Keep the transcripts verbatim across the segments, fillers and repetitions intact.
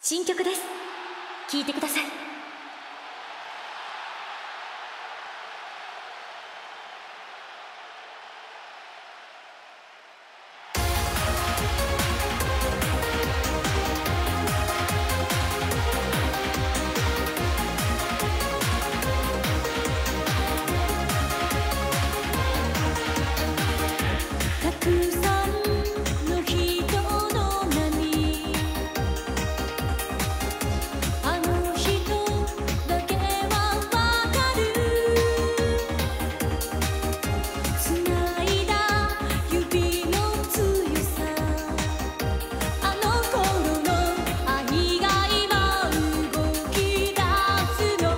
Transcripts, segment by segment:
新曲です。聴いてください。たくさんの人の波、あの人だけはわかる。つないだ指の強さ、あの頃の愛が今動き出すの。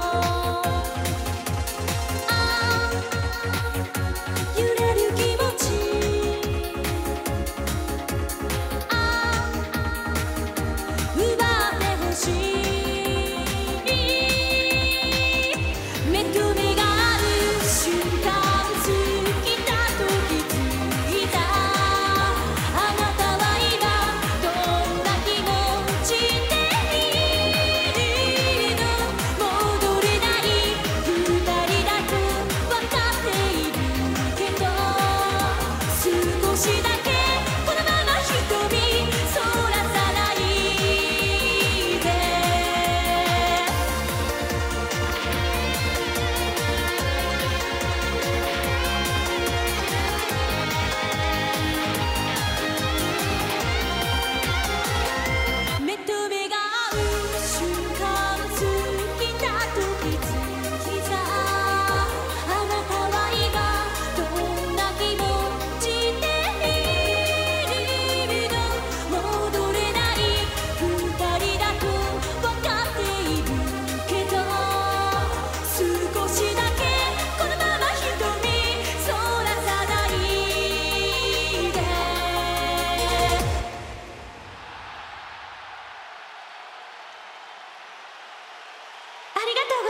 ああ揺れる気持ち、奪ってほしい。目と目が合う瞬間、過ぎた時ついた。あなたは今どんな気持ちでいるの。戻れない二人だと分かっているけど、少しだけこのまま瞳そらさないで。目と目が合う瞬間、過ぎた時ついた。あなたは今どんな気持ちでいるの。戻れない二人だと分かっているけど、少しだけこのまま瞳そらさないで。ありがとう